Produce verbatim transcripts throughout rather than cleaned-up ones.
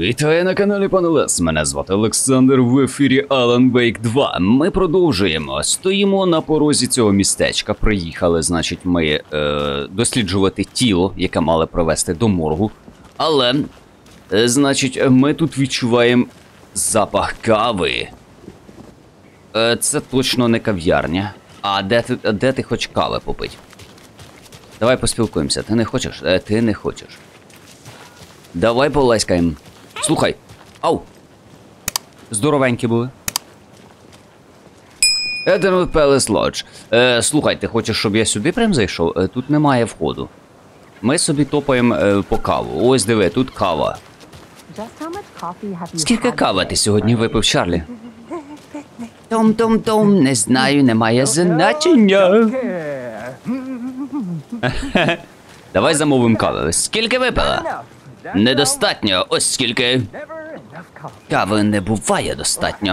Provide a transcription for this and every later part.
Вітаю на каналі Пане Лес. Мене звати Олександр, в ефірі Alan Wake два. Ми продовжуємо. Стоїмо на порозі цього містечка. Приїхали, значить, ми е, досліджувати тіло, яке мали привезти до моргу. Але, е, значить, ми тут відчуваємо запах кави. Е, це точно не кав'ярня. А де ти, де ти хоч кави попить? Давай поспілкуємося. Ти не хочеш? Е, ти не хочеш. Давай поласкаємо. Слухай. Ау. Здоровенькі були. Еdenwood Palace Lodge. Е, слухай, ти хочеш, щоб я сюди прям зайшов? Е, тут немає входу. Ми собі топаємо е, по каву. Ось диви, тут кава. Скільки кави ти сьогодні випив, Чарлі? Том-том-том, не знаю, немає значення. Давай замовимо кави. Скільки випила? Недостатньо, ось скільки. Кави не буває достатньо.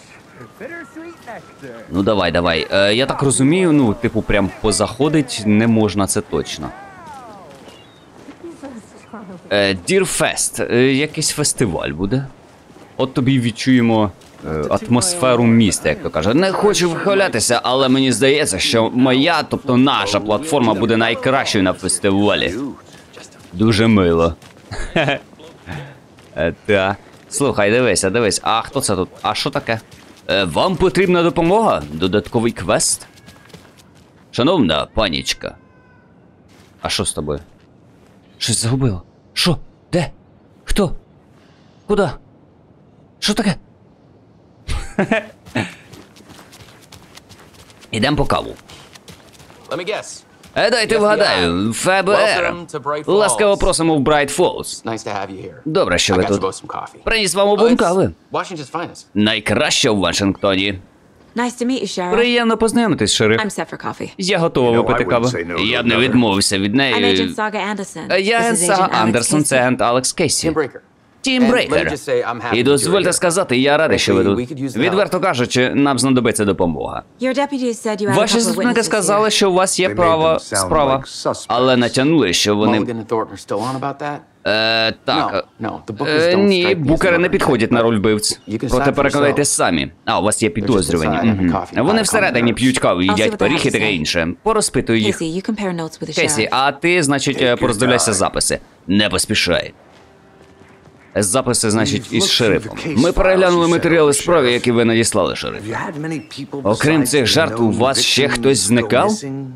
Ну давай, давай. Е, я так розумію, ну, типу, прям позаходить не можна, це точно. Е, Deer Fest. Е, якийсь фестиваль буде. От тобі відчуємо е, атмосферу міста, як то каже. Не хочу вихвалятися, але мені здається, що моя, тобто наша платформа буде найкращою на фестивалі. Дуже мило. Та. Слухай, дивися, дивись. А хто це тут? А що таке? Е, вам потрібна допомога? Додатковий квест? Шановна панічка. А що з тобою? Щось загубило. Що? Де? Хто? Куди? Що таке? Ідем по каву. Е, дайте вгадаю, Еф Бі Ар. Ласкаво просимо в Брайт Фолз. Добре, що ви тут. Приніс вам обом кави. Найкраще в Вашингтоні. Приємно познайомитись, шериф. Я готова випити каву. Я б не відмовився від неї. Я агент Сага Андерсон, це агент Алекс Кейсі. Тімбрейкер. І дозвольте сказати, я радий, що ви тут. Відверто кажучи, нам знадобиться допомога. Ваші заступники сказали, що у вас є права справа, але натягнули, що вони... Е, так. Е, ні, букери не підходять на роль вбивць. Проте переконайтесь самі. А, у вас є підозрювані. Угу. Вони всередині п'ють каву, їдять пиріг і таке інше. Порозпитую їх. Кейсі, а ти, значить, пороздивляйся записи. Не поспішай. Записи, значить, із шерифом. Ми переглянули матеріали справи, які ви надіслали, шериф. Окрім цих жертв, у вас ще хтось зникав?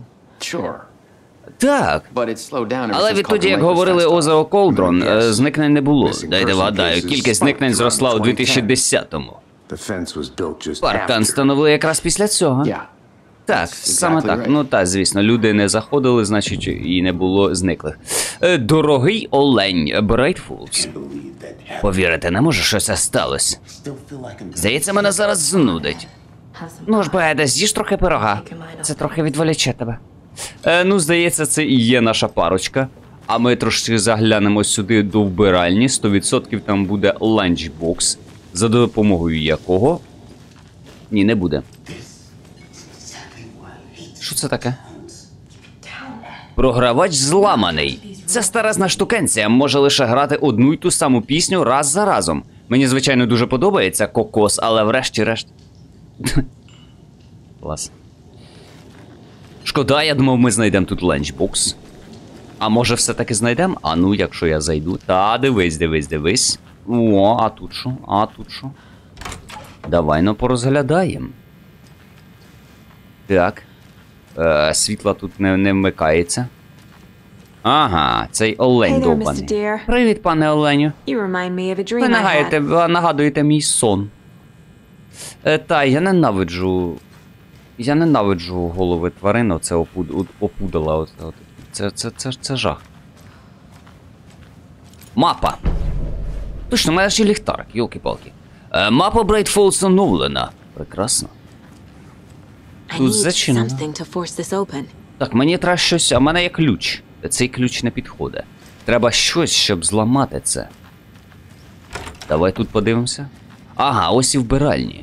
Так. Але відтоді, як говорили озеро Колдрон, зникнень не було. Дайте вгадаю, кількість зникнень зросла у дві тисячі десятому. Паркан встановили якраз після цього. Так, саме так. Ну так, звісно, люди не заходили, значить, і не було зниклих. Дорогий олень, Брайт Фолз. Повірити не можу, що це сталося. Здається, мене зараз знудить. Ну ж, Беда, з'їж трохи пирога. Це трохи відволіче тебе. Е, ну, здається, це і є наша парочка. А ми трошки заглянемо сюди до вбиральні. сто відсотків там буде ланчбокс, за допомогою якого... Ні, не буде. Що це таке? Програвач зламаний. Ця старезна штукенція може лише грати одну й ту саму пісню раз за разом. Мені, звичайно, дуже подобається кокос, але врешті-решт... Клас. Шкода, я думав, ми знайдемо тут ланчбокс. А може все-таки знайдемо? А ну, якщо я зайду. Та, дивись, дивись, дивись. О, а тут що? А тут що? Давай, ну, порозглядаємо. Так. Е, світла тут не, не вмикається. Ага, цей олень довбаний. Привіт, пане оленю. Ви нагаєте, нагадуєте мій сон. Е, та, я ненавиджу... Я ненавиджу голови тварин, оце опуд... опудала. От, от. Це, це, це, це жах. Мапа. Точно, у мене ще ліхтарик, йолки-палки. Е, мапа Брайт Фолз оновлена. Прекрасно. Тут зачинено. Так, мені треба щось, а в мене є ключ. Цей ключ не підходить. Треба щось, щоб зламати це. Давай тут подивимося. Ага, ось і вбиральні.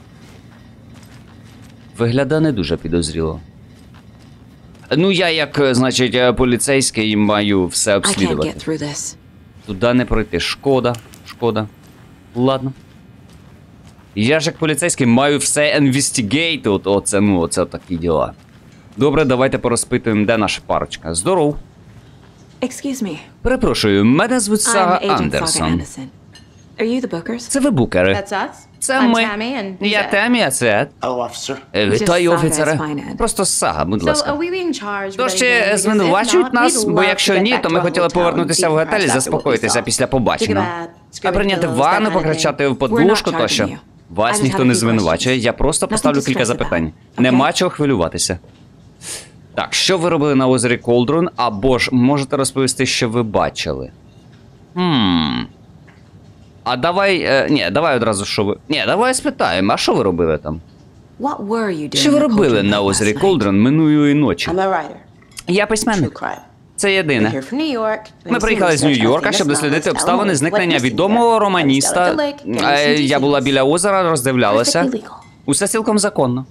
Виглядає не дуже підозріло. Ну, я як, значить, поліцейський маю все обслідувати. Туди не пройти. Шкода. шкода. Ладно. Я ж як поліцейський маю все інвестигейт, от, оце, ну, оце такі діла. Добре, давайте порозпитуємо, де наша парочка. Здоров. Перепрошую, мене звуть Сага Андерсон. Це ви букери. Це ми. Я Темі, а це Ед. Вітаю, офіцере. Просто Сага, будь ласка. Тож чи звинувачують нас, бо якщо ні, то ми хотіли повернутися в готель і заспокоїтися після побаченого. А прийняти ванну, покричати в подушку тощо. Вас ніхто не звинувачує, я просто поставлю кілька запитань. Нема чого хвилюватися. Так, що ви робили на озері Колдрон, або ж можете розповісти, що ви бачили? Хм... А давай, е, ні, давай одразу, що ви... Ні, давай спитаємо, а що ви робили там? Що ви робили на озері Колдрон минулої ночі? Я письменник. Це єдине. Ми приїхали з Нью-Йорка, щоб дослідити обставини зникнення відомого романіста. Е, я була біля озера, роздивлялася. Усе цілком законно.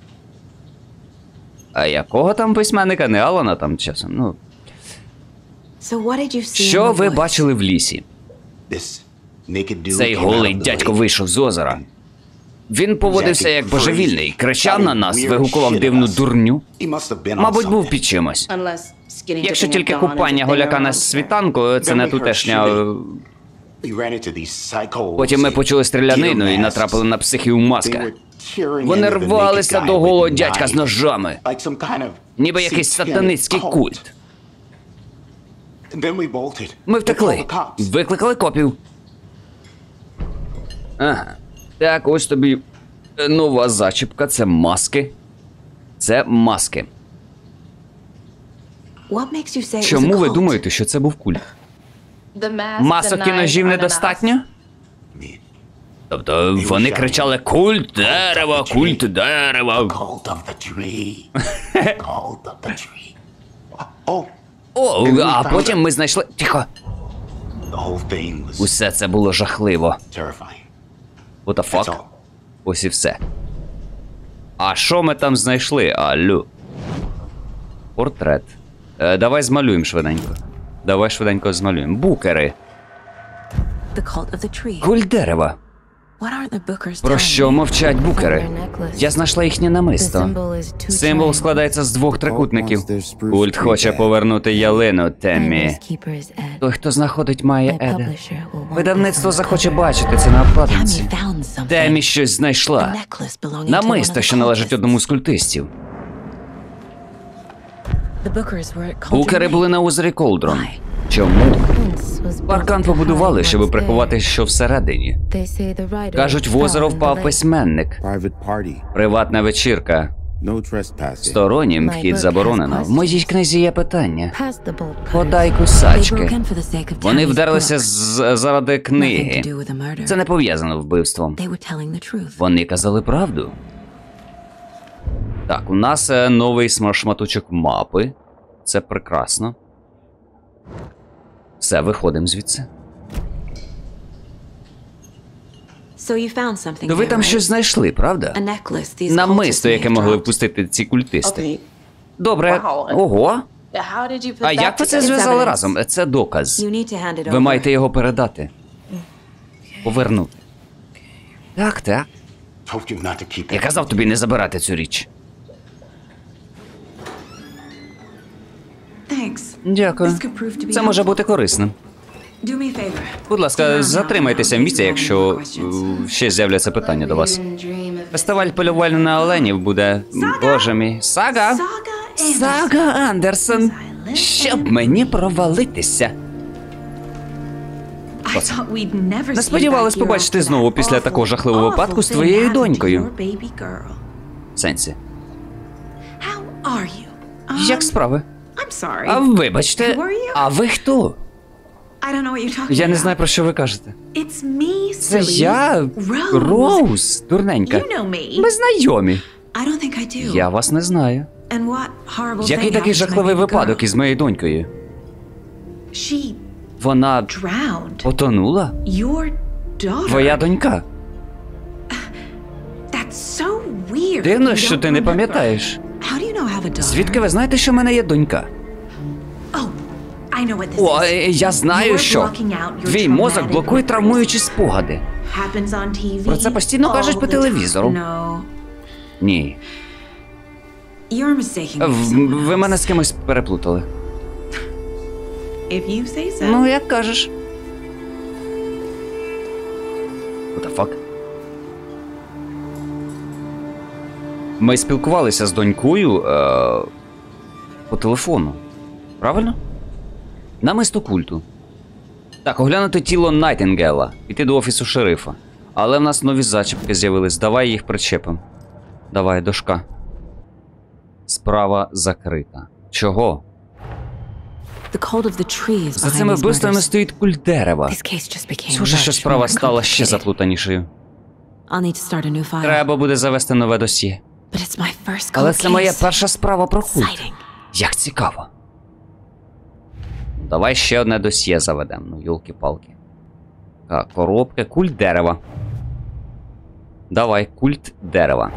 А якого там письменника? Не Алана там часом, ну... Що ви бачили в лісі? Цей голий дядько вийшов з озера. Він поводився як божевільний, кричав на нас, вигукував дивну дурню. Мабуть, був під чимось. Якщо тільки купання голяка на світанку, це не тутешня... Потім ми почули стрілянину і натрапили на психів у масках. Вони рвалися до голого дядька з ножами. Ніби якийсь сатанинський культ. Ми втекли. Викликали копів. Ага. Так, ось тобі нова зачіпка. Це маски. Це маски. Чому ви думаєте, що це був культ? Масок і ножів недостатньо? Тобто вони кричали «Культ дерева! Культ дерева!» О, а потім ми знайшли... Тихо! Усе це було жахливо. What the fuck? Ось і все. А що ми там знайшли, алло? Портрет. Е, давай змалюємо швиденько. Давай швиденько змалюємо. Букери. Культ дерева. Про що мовчать букери? Я знайшла їхнє намисто. Символ складається з двох трикутників. Культ хоче повернути ялину, Теммі. Той, хто знаходить, має Еда. Видавництво захоче бачити це на обкладинці. Теммі щось знайшла. Намисто, що належить одному з культистів. Букери були на озері Колдрон. Чому? Паркан побудували, щоб приховати, що всередині. Кажуть, в озеро впав письменник. Приватна вечірка. Стороннім вхід заборонено. В моїй книзі є питання. Подай кусачки. Вони вдарилися з... заради книги. Це не пов'язано з вбивством. Вони казали правду. Так, у нас новий шматочок мапи. Це прекрасно. Все, виходимо звідси. То ви там щось знайшли, правда? Намисто, яке могли впустити ці культисти. Добре. Ого. А як ви це зв'язали разом? Це доказ. Ви маєте його передати. Повернути. Так, так. Я казав тобі не забирати цю річ. Дякую. Це може бути корисним. Будь ласка, затримайтеся в місці, якщо uh, ще з'являться питання до вас. Фестиваль полювання на оленів буде... Боже мій. Сага! Сага Андерсон! Щоб мені провалитися. Не сподівались побачити знову після такого жахливого випадку з твоєю донькою. Сенсі. Як справи? А вибачте, а ви хто? Я не знаю, про що ви кажете. Це я, Роуз, дурненька. Ми знайомі. Я вас не знаю. Який такий жахливий випадок із моєю донькою? Вона потонула? Твоя донька? Дивно, що ти не пам'ятаєш. Звідки ви знаєте, що в мене є донька? О, я знаю, що. Твій мозок блокує травмуючі спогади. Про це постійно кажуть по телевізору. Ні. В- Ви мене з кимось переплутали. Ну, як кажеш. What the fuck? Ми спілкувалися з донькою е- по телефону. Правильно? Намисто культу. Так, оглянути тіло Найтінгела. Піти до офісу шерифа. Але в нас нові зачіпки з'явились. Давай їх причепимо. Давай, дошка. Справа закрита. Чого? За цими вбивствами стоїть культ дерева. Схоже, що справа стала ще заплутанішою. Треба буде завести нове досьє. Але це моя перша справа про культ. Як цікаво. Давай ще одне досьє заведемо. Ну, йолки-палки. Так, коробки. Культ дерева. Давай, культ дерева.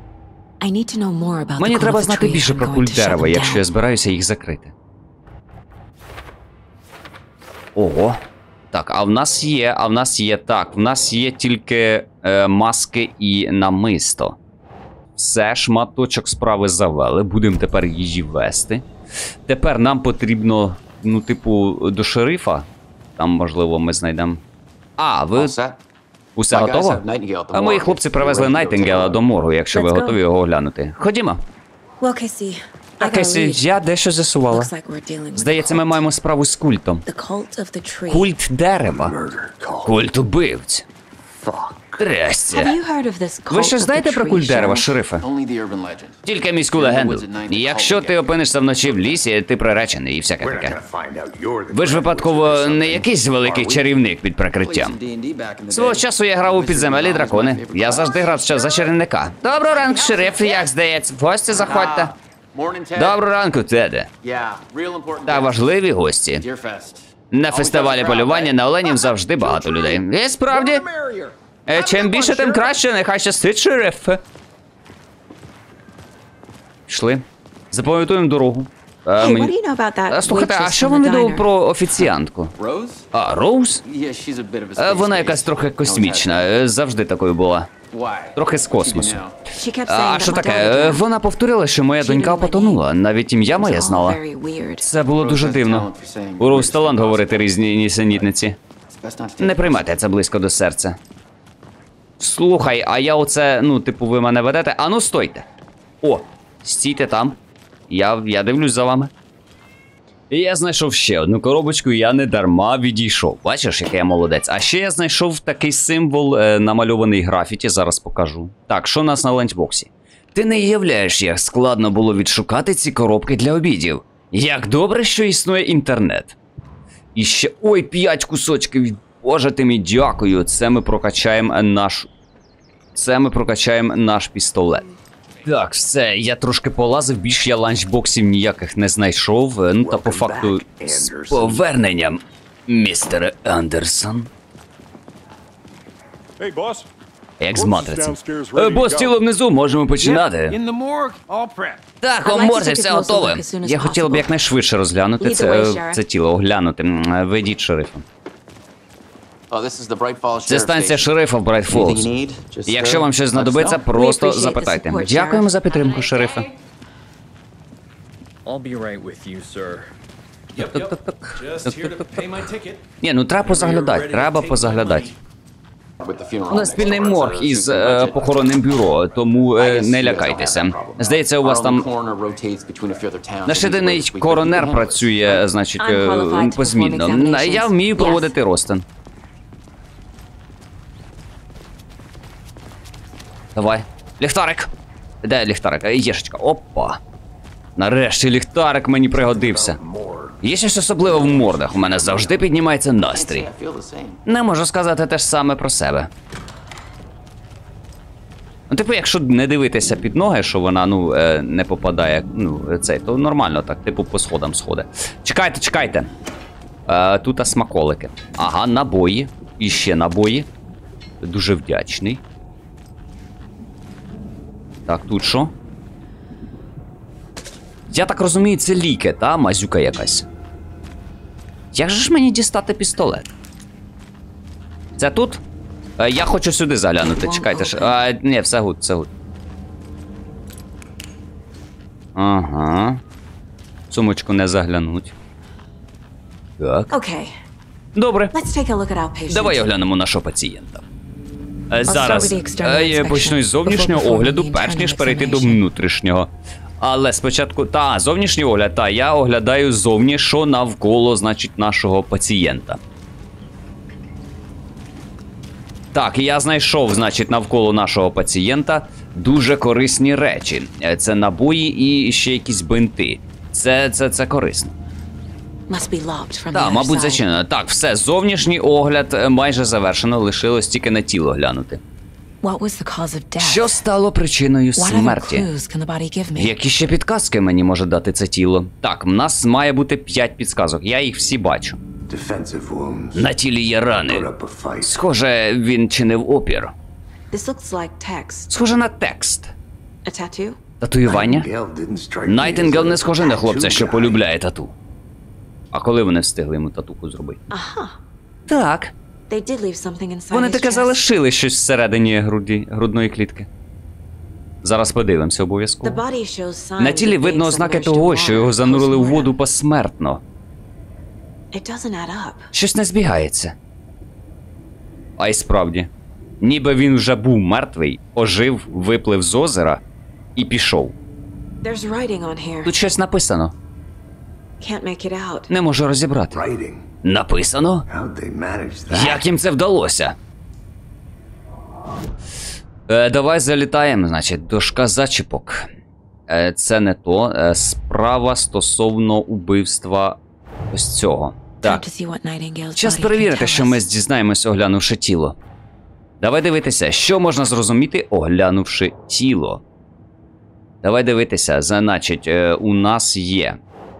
Мені треба знати більше про культ дерева, якщо я збираюся їх закрити. Ого. Так, а в нас є, а в нас є, так, в нас є тільки е, маски і намисто. Все, шматочок справи завели, будемо тепер її вести. Тепер нам потрібно, ну, типу, до шерифа. Там, можливо, ми знайдемо... А, ви... Усе готово? А мої хлопці привезли Найтінгела до моргу, якщо ви готові його оглянути. Ходімо. А, Кесі, я дещо з'ясувала. Здається, ми маємо справу з культом. Культ дерева. Культ убивць. Трясся. Ви щось знаєте про культ дерева, шерифе? Тільки міську легенду. Якщо ти опинишся вночі в лісі, ти приречений і всяке таке. Ви ж випадково не якийсь великий чарівник під прикриттям. Свого часу я грав у підземелі дракони. Я завжди грав за чарівника. Доброго ранку, шериф, як здається, в гості заходьте. Доброго ранку, Теде. Та важливі гості. На фестивалі полювання на оленів завжди багато людей. І справді. Чим більше, тим краще, нехай щастить, шериф. Пішли. Запам'ятуємо дорогу. А, мені... а, слухайте, а що вам відомо про офіціантку? А, Роуз? А, вона якась трохи космічна, завжди такою була. Трохи з космосу. А що таке? Вона повторила, що моя донька потонула, навіть ім'я моє знала. Це було дуже дивно. У Роуз талант говорити різні нісенітниці. Не приймайте це близько до серця. Слухай, а я оце, ну, типу, ви мене ведете? А ну, стойте. О, стійте там. Я, я дивлюсь за вами. І я знайшов ще одну коробочку, і я не дарма відійшов. Бачиш, який я молодець. А ще я знайшов такий символ, е, намальований графіті, зараз покажу. Так, що у нас на ланчбоксі? Ти не уявляєш, як складно було відшукати ці коробки для обідів. Як добре, що існує інтернет. І ще, ой, п'ять кусочків. Боже ти мій, дякую. Це ми прокачаємо наш... Це ми прокачаємо наш пістолет. Так, все, я трошки полазив, більш я ланчбоксів ніяких не знайшов. Ну та по факту з поверненням, містере Андерсон. Як з матриці. Е, бос, тіло внизу, можемо починати. Так, у морзі все готове. Я хотів б якнайшвидше розглянути це, це тіло, оглянути. Ведіть шерифа. Це станція шерифа в Брайт Фолз. Якщо вам щось знадобиться, просто запитайте. Дякуємо за підтримку, шерифе. Ні, ну треба позаглядати, треба позаглядати. У нас спільний морг із е, похоронним бюро, тому е, не лякайтеся. Здається, у вас там... Наш єдиний коронер працює, значить, е, позмінно. Я вмію проводити розтин. Давай. Ліхтарик. Де ліхтарик? Єшечка. Опа. Нарешті ліхтарик мені пригодився. Є щось особливе в мордах. У мене завжди піднімається настрій. Не можу сказати те ж саме про себе. Ну, типу, якщо не дивитися під ноги, що вона, ну, не попадає, ну, цей, то нормально так, типу, по сходам сходить. Чекайте, чекайте. Е, тут смаколики. Ага, набої. І ще набої. Дуже вдячний. Так, тут що? Я так розумію, це ліки, та? Мазюка якась. Як же ж мені дістати пістолет? Це тут? Е, я хочу сюди заглянути, чекайте ж. А, ні, все гуд, все гуд. Ага. Сумочку не заглянуть. Так. Добре. Давай оглянемо нашого пацієнта. Е, Зараз е, я почну з зовнішнього огляду, перш ніж перейти до внутрішнього. Але спочатку, та, зовнішній огляд, та, я оглядаю зовні, що навколо, значить, нашого пацієнта. Так, я знайшов, значить, навколо нашого пацієнта дуже корисні речі. Це набої і ще якісь бинти. Це, це, це корисно. Так, мабуть, зачинено. Так, все, зовнішній огляд майже завершено, лишилось тільки на тіло глянути. Що стало причиною смерті? Які ще підказки мені може дати це тіло? Так, в нас має бути п'ять підказок, я їх всі бачу. На тілі є рани. Схоже, він чинив опір. Схоже на текст. Татуювання? Найтінгел не схоже на хлопця, що полюбляє тату. А коли вони встигли йому татуху зробити? Ага. Так. Вони таке залишили щось всередині груді, грудної клітки. Зараз подивимося обов'язково. На тілі видно ознаки того, що його занурили у воду посмертно. Щось не збігається. А й справді. Ніби він вже був мертвий, ожив, виплив з озера і пішов. Тут щось написано. Не можу розібрати. Написано? Як їм це вдалося? Е, давай залітаємо, значить, дошка зачіпок. Е, це не то. Е, справа стосовно убивства ось цього. Так. Час перевірити, що ми дізнаємось, оглянувши тіло. Давай дивитися, що можна зрозуміти, оглянувши тіло. Давай дивитися, значить, е, у нас є.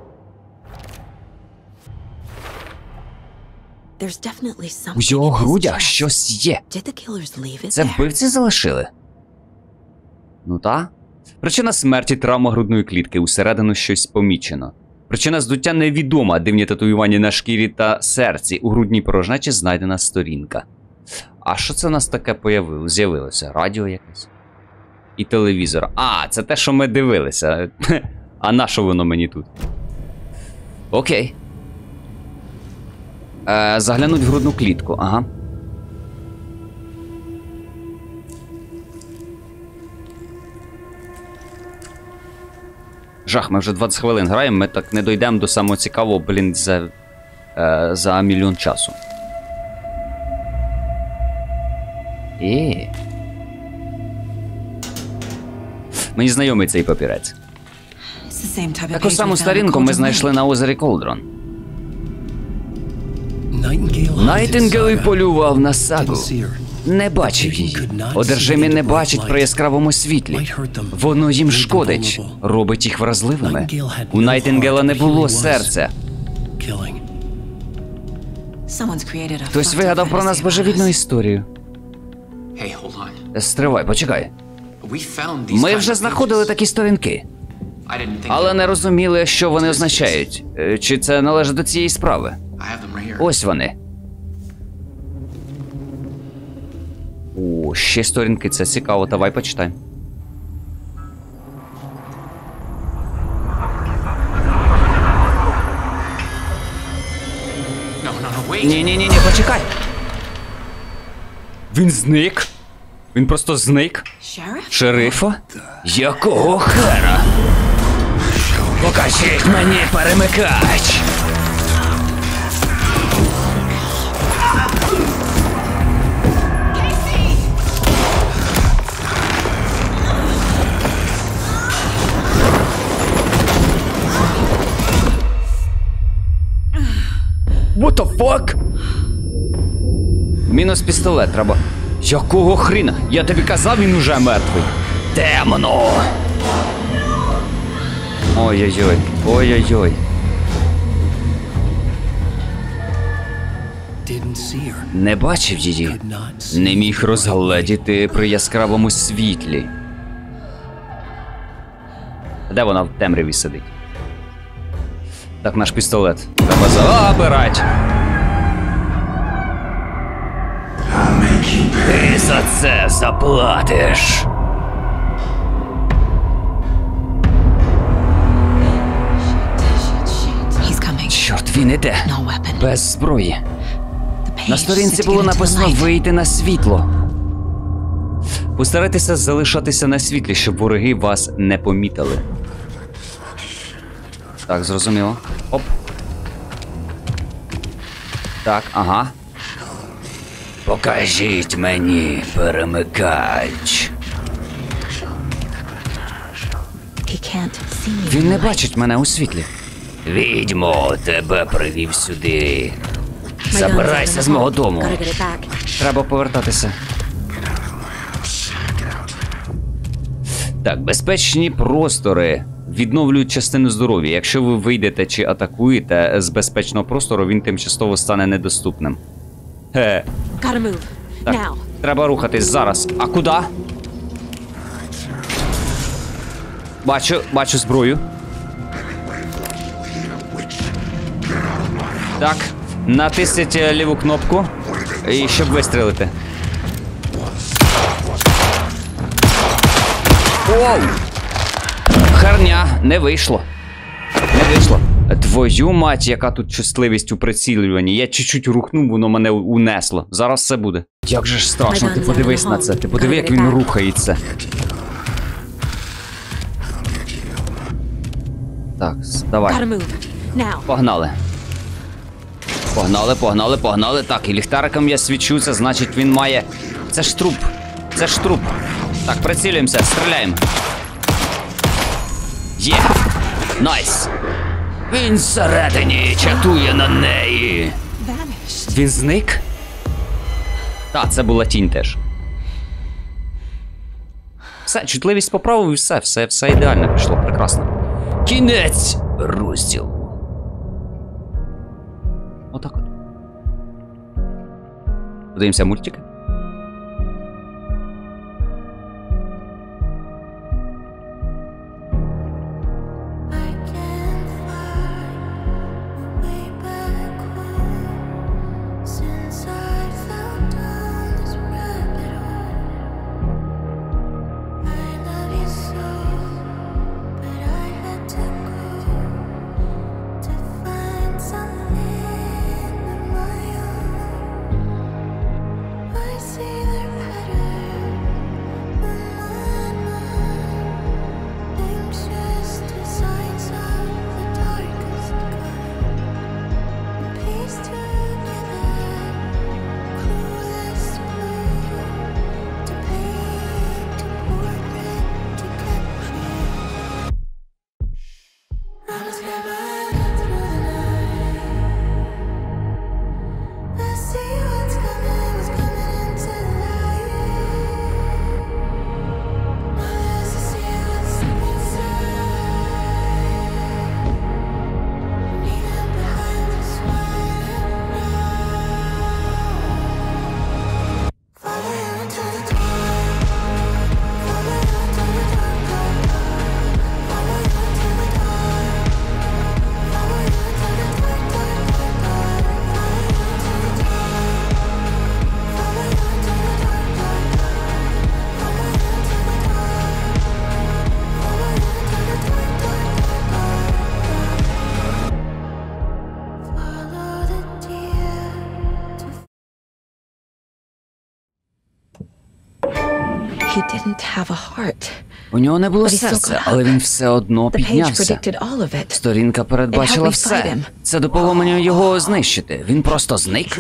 У його грудях щось є. Це вбивці залишили? Ну та. Причина смерті – травма грудної клітки, усередину щось помічено. Причина здуття невідома, дивні татуювання на шкірі та серці. У грудній порожнечі знайдена сторінка. А що це у нас таке з'явилося? Радіо якесь? І телевізор. А, це те, що ми дивилися. А на що воно мені тут? Окей. Е, заглянуть в грудну клітку, ага. Жах, ми вже двадцять хвилин граємо, ми так не дійдемо до самого цікавого, блін, за, е, за мільйон часу. Е. Мені знайомий цей папірець. Таку саму сторінку ми знайшли на озері Колдрон. Найтінгел полював на сагу. Не бачив її. Одержимі не бачать при яскравому світлі. Воно їм шкодить, робить їх вразливими. У Найтінгела не було серця. Хтось вигадав про нас божевільну історію. Стривай, почекай. Ми вже знаходили такі сторінки. Але не розуміли, що вони означають. Чи це належить до цієї справи? Ось вони. О, ще сторінки, це цікаво, давай почитаємо. Ні-ні-ні, почекай. Він зник. Він просто зник. Шерифа? Якого хера? Покажіть мені перемикач. What the fuck? Мінус пістолет треба. Якого хріна? Я тобі казав, він уже мертвий. Темно. Ой-ой-ой. Ой-ой-ой. Не бачив її. Не міг розгледіти при яскравому світлі. Де вона в темряві сидить? Так, наш пістолет. Треба забирати. Ти за це заплатиш. Чорт, він іде. Без зброї. На сторінці було написано «Вийти на світло». Постарайтеся залишатися на світлі, щоб вороги вас не помітили. Так, зрозуміло. Оп. Так, ага. Покажіть мені перемикач. Він не бачить мене у світлі. Відьмо, тебе привів сюди. Забирайся з мого дому. Треба повертатися. Так, безпечні простори відновлюють частину здоров'я. Якщо ви вийдете чи атакуєте з безпечного простору, він тимчасово стане недоступним. Хе. Так, треба рухатись зараз. А куди? Бачу, бачу зброю. Так, натисніть ліву кнопку, і щоб вистрілити. Оу! Харня, не вийшло. Не вийшло. Твою мать, яка тут чутливість у прицілюванні. Я чуть-чуть рухнув, воно мене унесло. Зараз все буде. Як же ж страшно, ти подивись на це. Ти подиви, як він рухається. Так, давай. Погнали. Погнали, погнали, погнали. Так, і ліхтариком я свічу, це значить він має... Це ж труп. Це ж труп. Так, прицілюємося, стріляємо. Є! Найс! Він всередині чатує на неї. Він зник? Так, це була тінь теж. Все, чутливість поправив і все, все, все ідеально пішло, прекрасно. Кінець розділу. Отак от. Подивимося мультики. У нього не було серця, але він все одно піднявся. Сторінка передбачила все. Це допомогло його знищити. Він просто зник.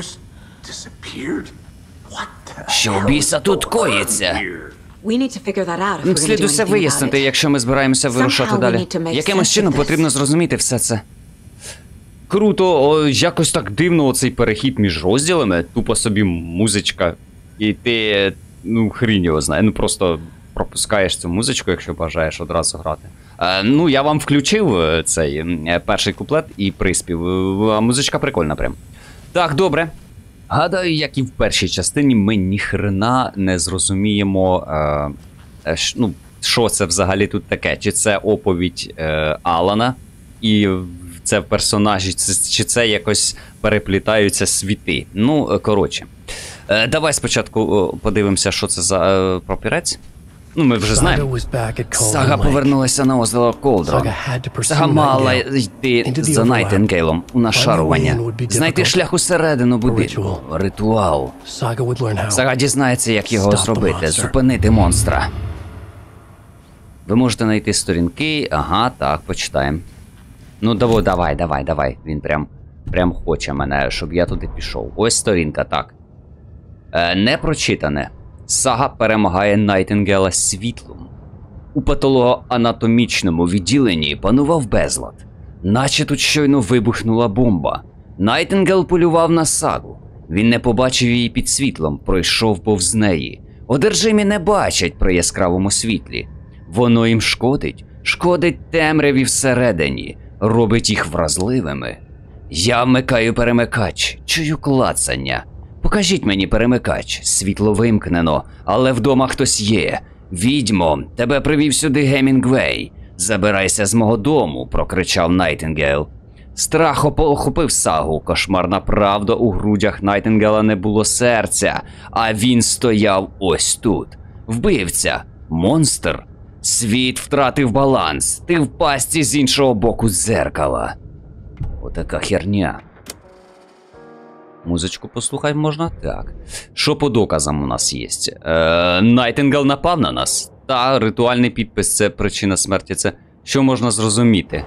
Що біса тут коїться? Слід усе вияснити, якщо ми збираємося вирушати далі. Якимось чином потрібно зрозуміти все це. Круто, о, якось так дивно оцей перехід між розділами. Тупо собі музичка. І ти, ну, хрінь його знає. Ну, просто пропускаєш цю музичку, якщо бажаєш одразу грати. Е, ну, я вам включив цей е, перший куплет і приспів. А музичка прикольна прям. Так, добре. Гадаю, як і в першій частині, ми ніхрена не зрозуміємо, е, е, ш, ну, що це взагалі тут таке. Чи це оповідь е, Алана, і це в персонажі, чи це якось переплітаються світи. Ну, коротше. Давай спочатку подивимося, що це за папірець. Ну, ми вже знаємо. Сага повернулася на озеро Колдрон. Сага мала йти за Найтінгейлом у нашарування. Знайти шлях усередину будинку. Ритуал. Сага дізнається, як його зробити. Зупинити монстра. Ви можете знайти сторінки. Ага, так, почитаємо. Ну, давай, давай, давай, давай. Він прям, прям хоче мене, щоб я туди пішов. Ось сторінка, так. Е, не прочитане. Сага перемагає Найтінгела світлом. У патологоанатомічному відділенні панував безлад. Наче тут щойно вибухнула бомба. Найтінгел полював на Сагу. Він не побачив її під світлом, пройшов повз неї. Одержимі не бачать при яскравому світлі. Воно їм шкодить, шкодить темряві всередині, робить їх вразливими. Я вмикаю перемикач, чую клацання. Покажіть мені перемикач, світло вимкнено, але вдома хтось є. Відьмо, тебе привів сюди Гемінгвей. Забирайся з мого дому, прокричав Найтінгейл. Страх охопив Сагу, кошмарна правда, у грудях Найтінгела не було серця, а він стояв ось тут. Вбивця, монстр. Світ втратив баланс, ти в пастці з іншого боку дзеркала. Отака херня. Музичку послухати можна? Так. Що по доказам у нас є? Е, Найтінгел напав на нас. Та ритуальний підпис – це причина смерті. Це що можна зрозуміти?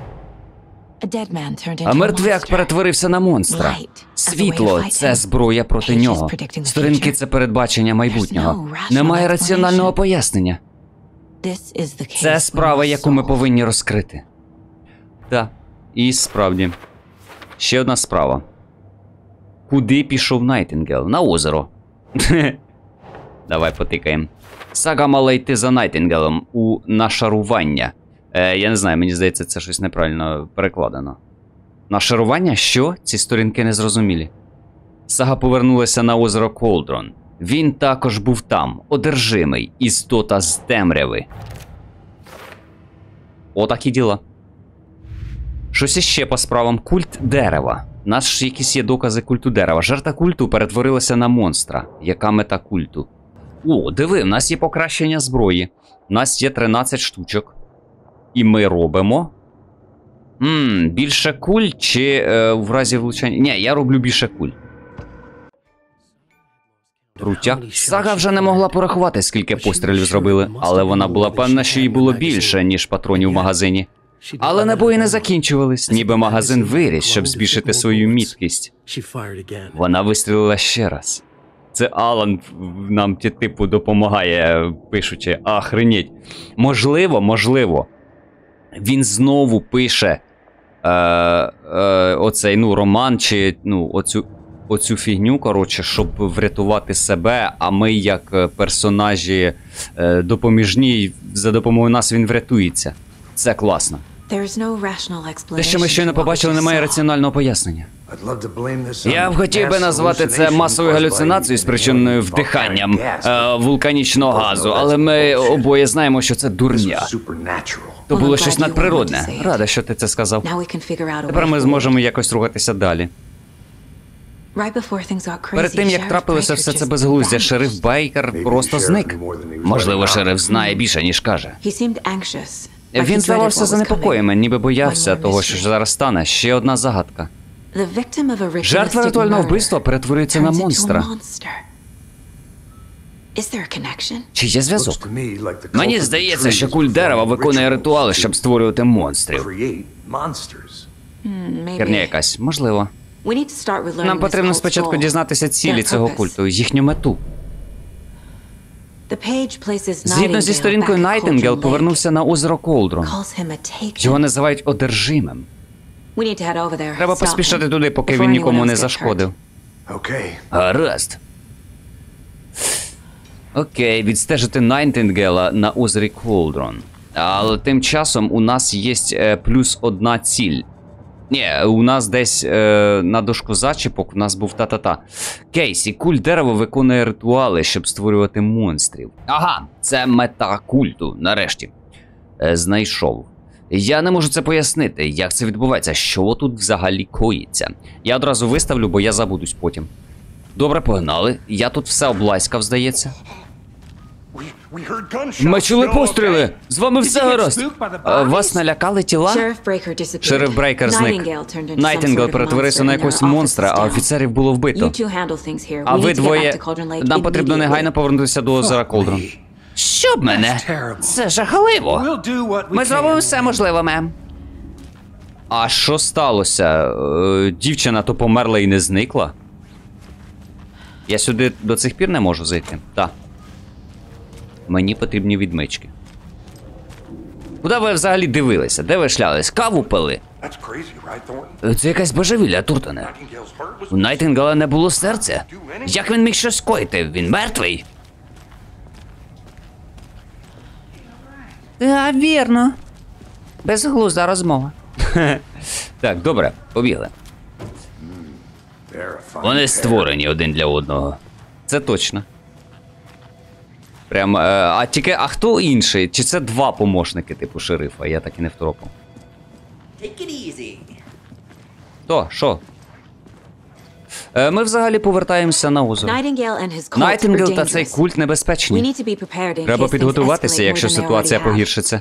А мертвяк перетворився на монстра. Світло – це зброя проти нього. Сторінки – це передбачення майбутнього. Немає раціонального пояснення. Це справа, яку ми повинні розкрити. Так, і справді. Ще одна справа. Куди пішов Найтінгел? На озеро. Давай потикаємо. Сага мала йти за Найтінгелом у нашарування. Е, я не знаю, мені здається, це щось неправильно перекладено. Нашарування? Що? Ці сторінки незрозумілі. Сага повернулася на озеро Колдрон. Він також був там, одержимий, істота з темряви. Отакі діла. Щось іще по справам. Культ дерева. У нас ж якісь є докази культу дерева. Жертва культу перетворилася на монстра. Яка мета культу? О, диви, у нас є покращення зброї. У нас є тринадцять штучок. І ми робимо. Ммм, більше куль чи е, в разі влучання... Ні, я роблю більше куль. Крутяк. Сага вже не могла порахувати, скільки пострілів зробили, але вона була певна, що їй було більше, ніж патронів в магазині. Але набої не закінчувались, ніби магазин виріс, щоб збільшити свою міткість. Вона вистрілила ще раз. Це Алан нам, типу, допомагає, пишучи, охренеть. Можливо, можливо, він знову пише е, е, оцей, ну, роман, чи, ну, оцю, оцю фігню, коротше, щоб врятувати себе, а ми, як персонажі е, допоміжні, за допомогою нас він врятується. Це класно. Те, що ми щойно побачили, немає раціонального пояснення. Я б хотів би назвати це масовою галюцинацією, спричиненою вдиханням е, вулканічного газу, але ми обоє знаємо, що це дурня. То було щось надприродне. Рада, що ти це сказав. Тепер ми зможемо якось рухатися далі. Перед тим, як трапилося все це безглуздя, шериф Бейкер просто зник. Можливо, шериф знає більше, ніж каже. Він здавався занепокоєним, ніби боявся того, що зараз стане. Ще одна загадка. Жертва ритуального вбивства перетворюється на монстра. Чи є зв'язок? Мені здається, що культ дерева виконує ритуали, щоб створювати монстрів. Херня якась, можливо. Нам потрібно спочатку дізнатися цілі цього культу, їхню мету. Згідно зі сторінкою, Найтінгел повернувся на озеро Колдрон. Його називають одержимим. Треба поспішати туди, поки він нікому не зашкодив. Гаразд. Окей, відстежити Найтінгела на озері Колдрон. Але тим часом у нас є плюс одна ціль. Ні, у нас десь е, на дошку зачіпок у нас був та-та-та. Кейсі, культ дерева виконує ритуали, щоб створювати монстрів. Ага, це мета культу, нарешті. Е, знайшов. Я не можу це пояснити, як це відбувається, що тут взагалі коїться. Я одразу виставлю, бо я забудусь потім. Добре, погнали. Я тут все обласкав, здається. Ми чули постріли! З вами все гаразд! А, вас налякали тіла? Шериф Брейкер зник. Найтінгел перетворився на якогось монстра, а офіцерів було вбито. А ви двоє... Нам потрібно негайно повернутися до озера Колдрон. Щоб мене? Це жахливо. Ми зробимо все можливе, мем. А що сталося? Е, дівчина то померла і не зникла? Я сюди до цих пір не можу зайти? Так. Мені потрібні відмички. Куди ви взагалі дивилися? Де ви шлялись? Каву пили? Це якась божевілля, Туртоне. У Найтінгела не було серця. Як він міг щось коїти? Він мертвий? А, вірно. Безглузда розмова. Так, добре, побігли. Вони створені один для одного. Це точно. Прям, е, а тільки, а хто інший? Чи це два помощники, типу шерифа? Я так і не втропав. То, що? Е, ми взагалі повертаємося на озеро. Найтінгел та цей культ небезпечні. Треба підготуватися, якщо ситуація погіршиться.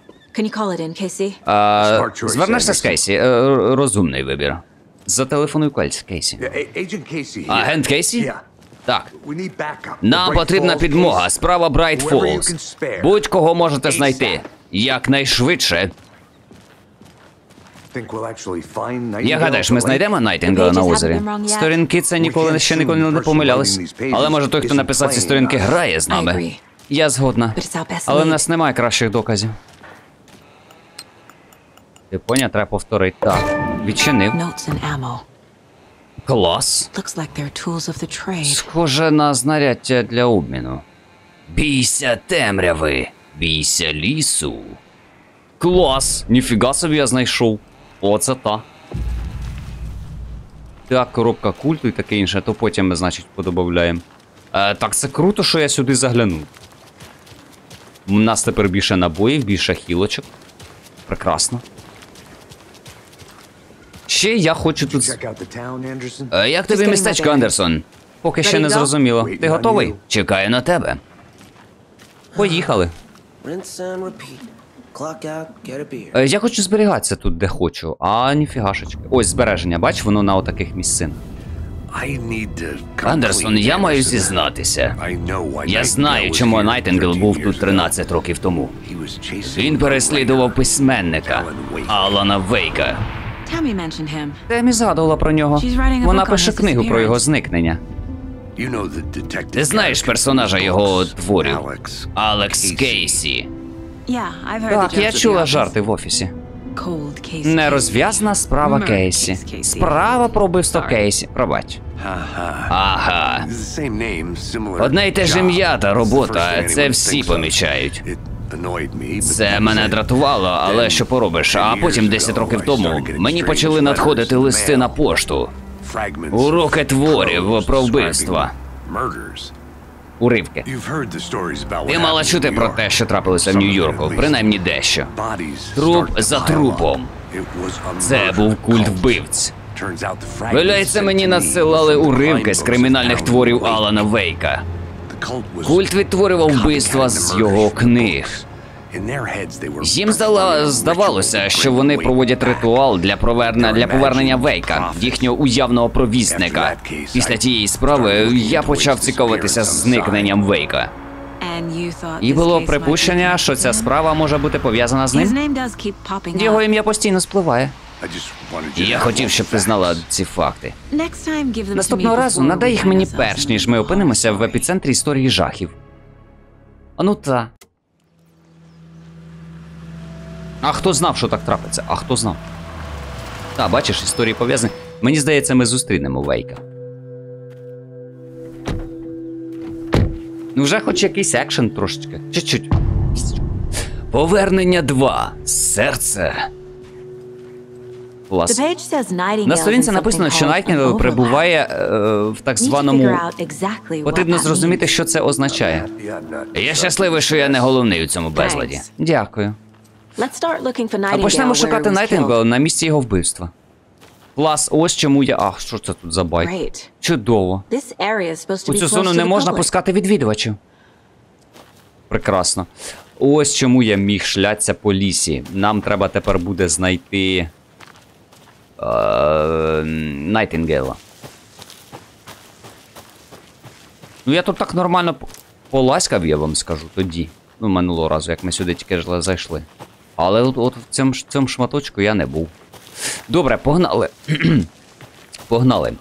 А, звернешся з Кейсі? Е, розумний вибір. Зателефонуй Кольц, Кейсі. Агент Кейсі? Так. Нам потрібна підмога. Справа Брайт Фолз. Будь-кого можете знайти. Якнайшвидше. Я гадаєш, ми знайдемо Найтінгела на озері? Сторінки це ніколи ще ніколи не помилялись. Але може той, хто написав ці сторінки, грає з нами. Я згодна. Але в нас немає кращих доказів. Ти поняв, треба повторити. Так. Відчинив. Клас. Схоже на знаряддя для обміну. Бійся темряви. Бійся лісу. Клас. Ніфіга собі я знайшов. Оце та. Так, коробка культу і таке інше, то потім ми, значить, подобавляємо. Е, так, це круто, що я сюди заглянув. У нас тепер більше набоїв, більше хілочок. Прекрасно. Ще я хочу тут... Е, як тобі містечко, Андерсон? Поки ще не зрозуміло. Ти готовий? Чекаю на тебе. Поїхали. Е, я хочу зберігатися тут, де хочу. А, ніфігашечки. Ось збереження, бач, воно на отаких місцинах. Андерсон, я маю зізнатися. Я знаю, чому Найтінгел був тут тринадцять років тому. Він переслідував письменника Алана Вейка. Темі згадувала про нього. Вона пише книгу про його зникнення. Ти знаєш персонажа його творів? Алекс Кейсі. Так, я чула жарти в офісі. Нерозв'язана справа Кейсі. Справа про вбивство Кейсі. Пробач. Ага. Одне й те ж ім'я та робота, це всі помічають. Це мене дратувало, але що поробиш? А потім десять років тому мені почали надходити листи на пошту. Уроки творів про вбивства. Уривки. Ти мала чути про те, що трапилося в Нью-Йорку, принаймні дещо. Труп за трупом. Це був культ вбивць. Виявляється, мені надсилали уривки з кримінальних творів Алана Вейка. Культ відтворював вбивства з його книг. Їм здавалося, що вони проводять ритуал для повернення, для повернення Вейка, їхнього уявного провісника. Після тієї справи я почав цікавитися зникненням Вейка. І було припущення, що ця справа може бути пов'язана з ним. Його ім'я постійно спливає. Я хотів, щоб ти знала ці факти. Наступного разу надай їх мені перш, ніж ми опинимося в епіцентрі історії жахів. А ну та. А хто знав, що так трапиться? А хто знав? Та, бачиш, історії пов'язані. Мені здається, ми зустрінемо Вейка. Ну вже хоч якийсь екшен трошечки. Чуть-чуть. Повернення два. Серце. Клас. На сторінці написано, що Найтінгел перебуває е, в так званому... Потрібно зрозуміти, що це означає. Я щасливий, що я не головний у цьому безладі. Дякую. А почнемо шукати Найтінгейл на місці його вбивства. Клас, ось чому я... Ах, що це тут за байт? Чудово. У цю зону не можна пускати відвідувачів. Прекрасно. Ось чому я міг шлятися по лісі. Нам треба тепер буде знайти... Е... Найтінгейла. Ну я тут так нормально поласкав, я вам скажу, тоді. Ну, минулого разу, як ми сюди тільки ж зайшли. Але от, от в цьому, цьому шматочку я не був. Добре, погнали. Погнали.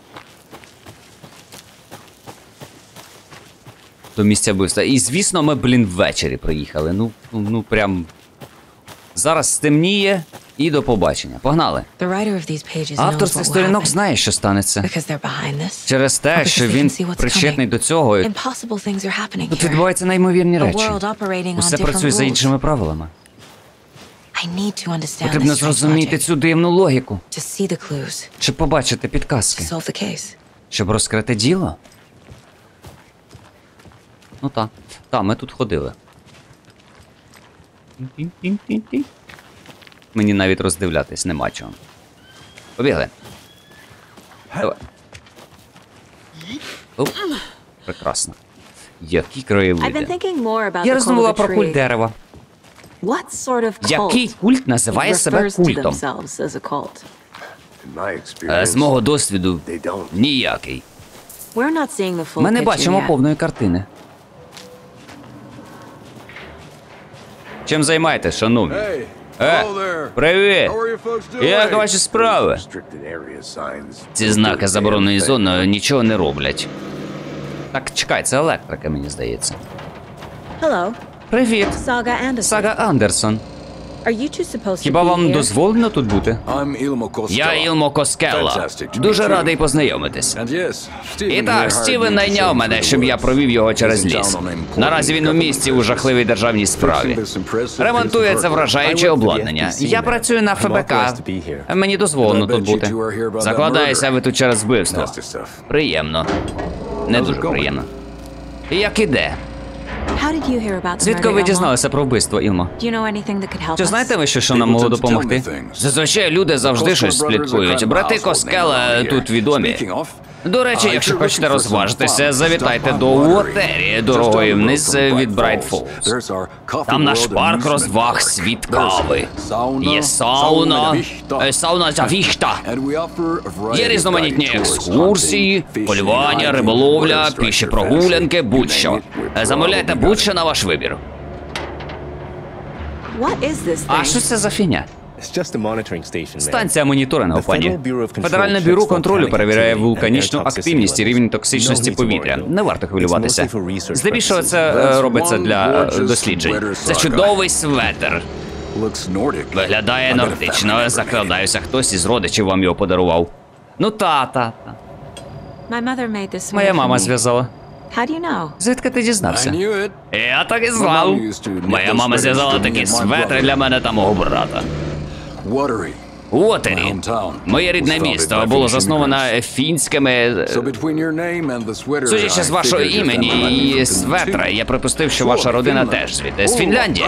До місця вбивства. І, звісно, ми, блін, ввечері приїхали. Ну, ну, ну прям... Зараз стемніє і до побачення. Погнали. Автор цих сторінок знає, що станеться. Через те, що він причетний до цього. Тут відбуваються неймовірні речі. Усе працює за іншими правилами. Потрібно зрозуміти цю дивну логіку. Чи побачити підказки. Щоб розкрити діло? Ну так. Так, ми тут ходили. Мені навіть роздивлятись нема чого. Побігли. Давай. Оп. Прекрасно. Які краєвиди. Я роздумувала про культ дерева. Який культ називає себе культом? З мого досвіду, ніякий. Ми не бачимо повної картини. Чим займаєтесь, шановні? Е, привіт! Як ваші справи? Ці знаки забороненої зони нічого не роблять. Так, чекай, це електрика, мені здається. Привіт, Сага Андерсон. Хіба вам дозволено тут бути? Я Ілмо Коскелла. Дуже радий познайомитись. І так, Стівен найняв мене, щоб я провів його через ліс. Наразі він у місті у жахливій державній справі. Ремонтує це вражаюче обладнання. Я працюю на Еф Бе Ка. Мені дозволено тут бути. Закладаюся, ви тут через вбивство. Приємно. Не дуже приємно. Як іде? Звідки ви дізналися про вбивство, Ілмо? Чи знаєте ви, що, що нам могло допомогти? Зазвичай люди завжди щось спліткують. Брати Коскелла тут відомі. До речі, якщо хочете розважитися, завітайте до Уотері, дорогою вниз від Брайт Фоллс. Там наш парк розваг світ кави. Є сауна, сауна завіхта. Є різноманітні екскурсії, полювання, риболовля, піші прогулянки, будь-що. Замовляйте будь-що на ваш вибір. А що це за фігня? Станція моніторингу, пані. Федеральне бюро контролю перевіряє вулканічну активність і рівень токсичності повітря. Не варто хвилюватися. Здебільшого це е, робиться для е, досліджень. Це чудовий светр. Виглядає нордично. Закладаюся, хтось із родичів вам його подарував. Ну та-та. Моя мама зв'язала. Звідки ти дізнався? Я так і знав. Моя мама зв'язала такі светри для мене та мого брата. Уотері. Моє рідне місто було засновано фінськими... Судячи з вашого імені і светра, я припустив, що ваша родина теж звідти. З Фінляндії.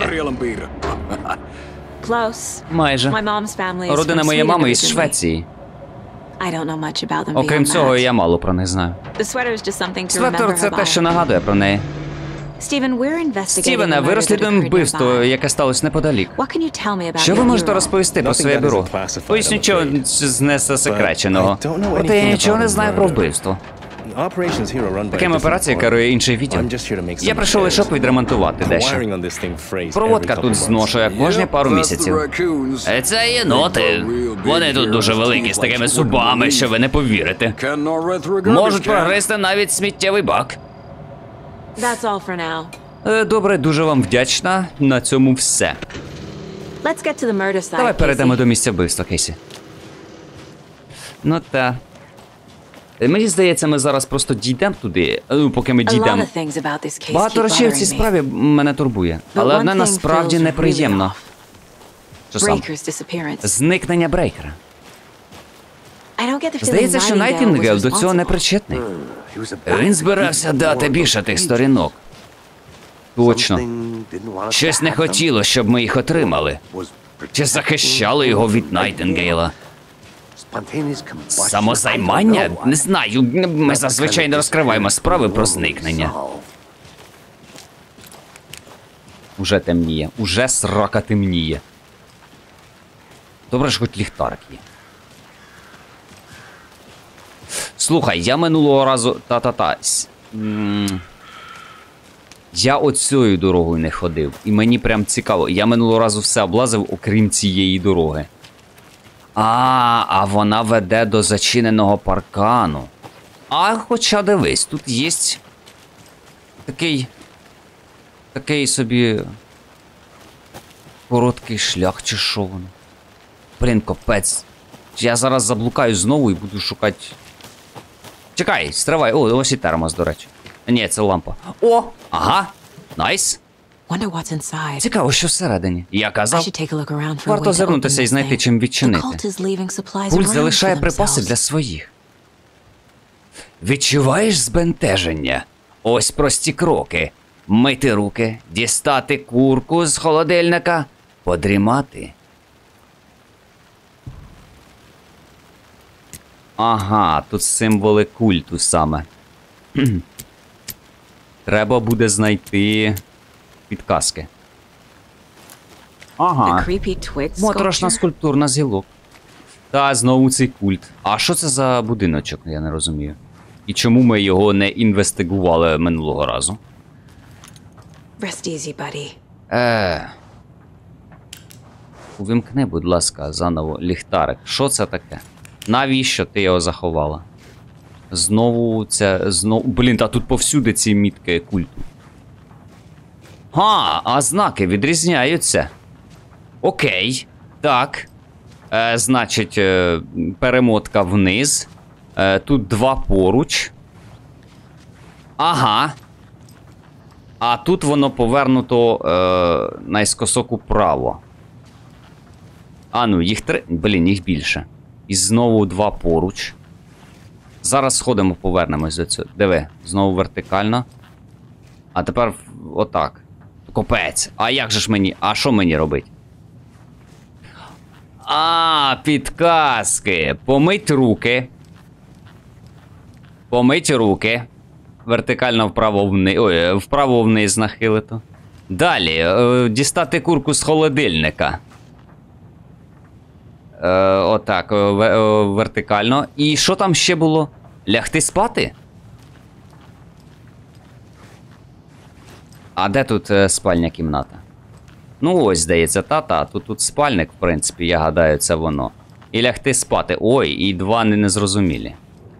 Майже. Родина моєї мами із Швеції. Окрім цього, я мало про них знаю. Светр – це те, що нагадує про неї. Стівене, ви розслідуємо вбивство, яке сталося неподалік. Що ви можете розповісти про своє бюро? Хоч нічого з незасекреченого. Проте я нічого не знаю про вбивство. Такими операціями керує інший відділ. Я прийшов лише відремонтувати дещо. Проводка тут зношує кожні пару місяців. Це єноти. Вони тут дуже великі, з такими зубами, що ви не повірите. Можуть прогризти навіть сміттєвий бак. Добре, дуже вам вдячна. На цьому все. Давай перейдемо до місця вбивства, Кейсі. Ну та. Мені здається, ми зараз просто дійдемо туди, ну, поки ми дійдемо. Багато речей в цій справі мене турбує, але одне насправді неприємно. Що саме? Зникнення Брейкера. Здається, що Найтінгейл до цього не причетний. Він збирався дати більше тих сторінок. Точно. Щось не хотіло, щоб ми їх отримали. Чи захищали його від Найтингейла? Самозаймання? Не знаю. Ми зазвичай не розкриваємо справи про зникнення. Уже темніє. Уже срака темніє. Добре ж хоч ліхтарик є. Слухай, я минулого разу... Та-та-та. Я оцією дорогою не ходив. І мені прям цікаво. Я минулого разу все облазив, окрім цієї дороги. А, а вона веде до зачиненого паркану. А хоча дивись, тут є такий... Такий собі... Короткий шлях, чи що воно? Блін, капець. Я зараз заблукаю знову і буду шукати... Чекай, стривай. О, ось і термос, до речі. Ні, це лампа. О, ага, найс. Цікаво, що всередині. Я казав, варто озирнутися і знайти, чим відчинити. Культ залишає припаси для своїх. Відчуваєш збентеження? Ось прості кроки. Мити руки, дістати курку з холодильника, подрімати. Ага, тут символи культу саме. Треба буде знайти підказки. Ага. Моторошна скульптурна з гілок. Та знову цей культ. А що це за будиночок, я не розумію. І чому ми його не інвестигували минулого разу? Rest easy, buddy. Е. Увімкни, будь ласка, заново ліхтарик. Що це таке? Навіщо ти його заховала? Знову це... Знову... Блін, та тут повсюди ці мітки культу. Га, а знаки відрізняються. Окей. Так. Е, значить, е, перемотка вниз. Е, тут два поруч. Ага. А тут воно повернуто е, наискосок управо. А ну, їх три... Блін, їх більше. І знову два поруч. Зараз сходимо, повернемось до цього. Диви, знову вертикально. А тепер отак. Копець. А як же ж мені? А що мені робить? А, підказки. Помить руки. Помить руки. Вертикально вправо вниз. Ой, вправо вниз нахилито. Далі. Е, дістати курку з холодильника. Е, отак. Е, вертикально. І що там ще було? Лягти спати? А де тут е, спальня кімната? Ну ось, здається, та-та. Тут тут спальник, в принципі, я гадаю, це воно. І лягти спати. Ой, і два не незрозумілі.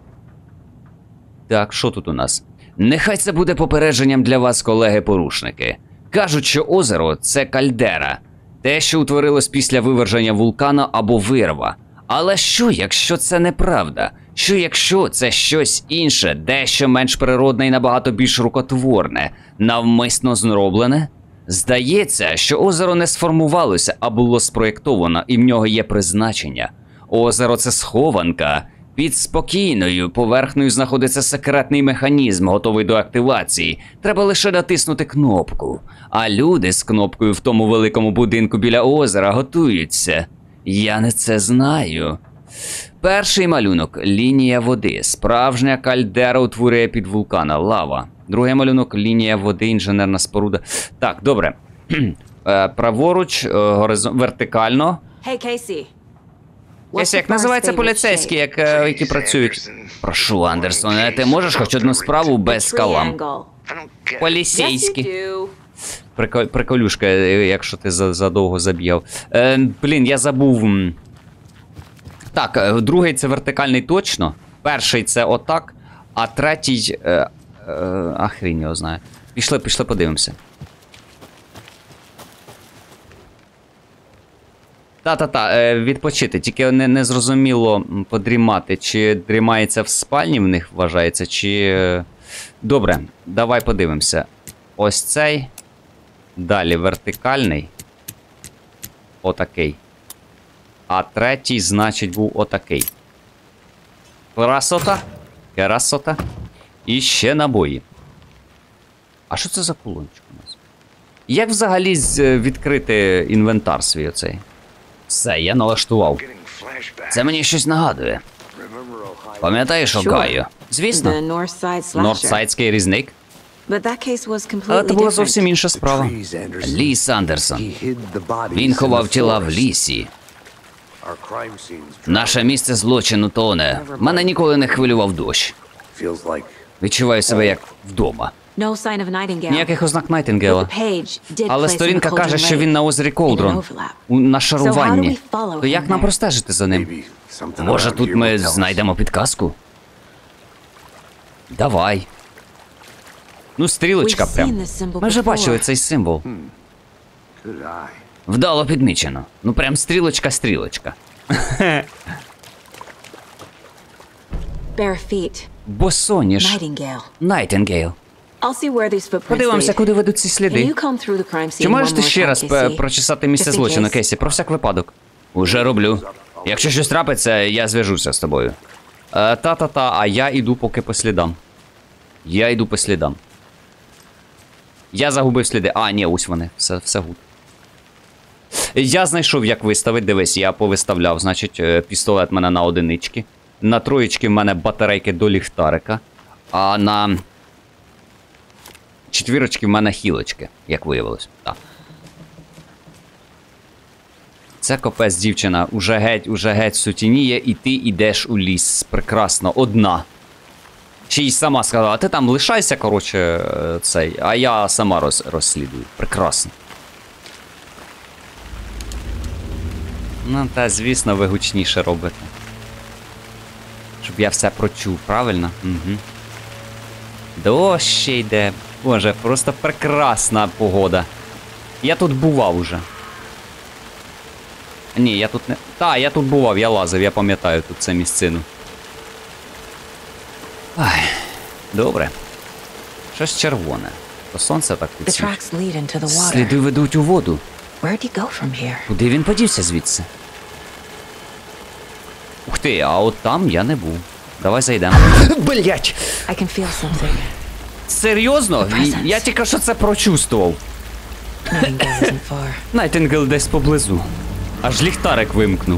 Так, що тут у нас? Нехай це буде попередженням для вас, колеги-порушники. Кажуть, що озеро – це кальдера. Те, що утворилось після виверження вулкана або вирва. Але що, якщо це неправда? Що, якщо це щось інше, дещо менш природне і набагато більш рукотворне, навмисно зроблене? Здається, що озеро не сформувалося, а було спроєктовано, і в нього є призначення. Озеро – це схованка. Під спокійною поверхнею знаходиться секретний механізм, готовий до активації. Треба лише натиснути кнопку. А люди з кнопкою в тому великому будинку біля озера готуються. Я не це знаю. Перший малюнок – лінія води. Справжня кальдера утворює під вулкана лава. Другий малюнок – лінія води, інженерна споруда. Так, добре. Праворуч, горизон... вертикально. Hey, Casey. Ось як називається поліцейські, як, які працюють. Прошу, Андерсоне, ти можеш хоч одну справу без калам? Поліцейські. Прикол, приколюшка, якщо ти задовго забігав. Е, блін, я забув. Так, другий це вертикальний точно. Перший це отак. А третій... Е, е, ахрінь його знає. Пішли, пішли подивимося. Та-та-та, відпочити, тільки не, не зрозуміло подрімати, чи дрімається в спальні в них вважається, чи... Добре, давай подивимося. Ось цей, далі вертикальний, отакий, а третій, значить, був отакий. Красота, красота, і ще набої. А що це за кулончик у нас? Як взагалі з- відкрити інвентар свій оцей? Все, я налаштував. Це мені щось нагадує. Пам'ятаєш Огайо? Звісно. Нордсайдський різник. Але це була зовсім інша справа. Ліс Андерсон. Він ховав тіла в лісі. Наше місце злочину тоне. Мене ніколи не хвилював дощ. Відчуваю себе як вдома. Ніяких ознак Найтінгейла. Але сторінка каже, що він на озері Колдрон. У нашаруванні. То як нам простежити за ним? Може, тут ми знайдемо підказку? Давай. Ну, стрілочка прям. Ми вже бачили цей символ. Вдало підмічено. Ну, прям стрілочка-стрілочка. Босоніж. Найтінгейл. Подивимося, куди ведуть ці сліди. Чи можеш ти ще раз прочесати місце злочину, Кейсі, про всяк випадок? Уже роблю. Якщо щось трапиться, я зв'яжуся з тобою. Та-та-та, а я йду поки по слідам. Я йду по слідам. Я загубив сліди. А, ні, ось вони. Все, все гуд. Я знайшов, як виставити. Дивись, я повиставляв. Значить, пістолет в мене на одинички. На троєчки в мене батарейки до ліхтарика. А на четвірочки в мене хілочки, як виявилось. Так. Це копець, дівчина. Уже геть, уже геть сутініє, і ти йдеш у ліс. Прекрасно. Одна. Ще й сама сказала, а ти там лишайся, коротше, цей, а я сама роз, розслідую. Прекрасно. Ну, та, звісно, ви гучніше робите. Щоб я все прочув, правильно? Угу. Дощ ще йде. Боже, просто прекрасна погода. Я тут бував уже. Ні, я тут не... Та, я тут бував, я лазив, я пам'ятаю тут це місцину. Ай, добре. Щось червоне. То сонце так підсвічує. Сліди ведуть у воду. Куди він подівся звідси? Ух ти, а от там я не був. Давай зайдемо. Блять! Серйозно? Я тільки що це прочувствував. Найтінгейл десь поблизу. Аж ліхтарик вимкнув.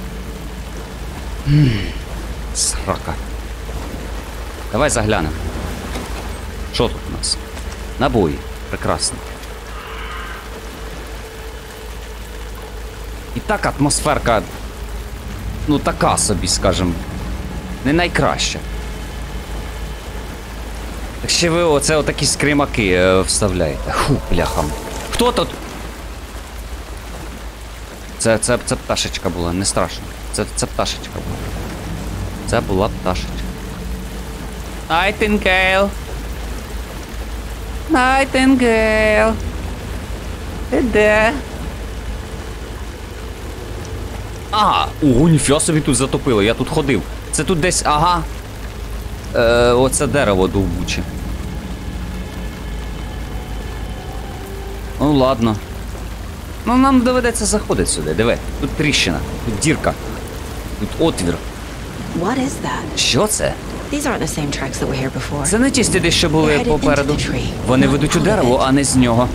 Срака. Давай заглянемо. Що тут у нас? Набої. Прекрасно. І так атмосферка, ну така собі, скажем, не найкраща. Так ще ви оце отакі скримаки е, вставляєте. Ху, бляхам. Хто тут? Це, це, це пташечка була, не страшно. Це, це пташечка була. Це була пташечка. Найтінгейл. Найтінгейл. Ти де? Ага, ого, ніфіга собі тут затопило, я тут ходив. Це тут десь, ага. Е, оце дерево довбуче. Ну ладно. Ну нам доведеться заходити сюди, диви. Тут тріщина, тут дірка. Тут отвір. Що це? Це не ті сліди, що були попереду. Вони ведуть у дерево, а не з нього.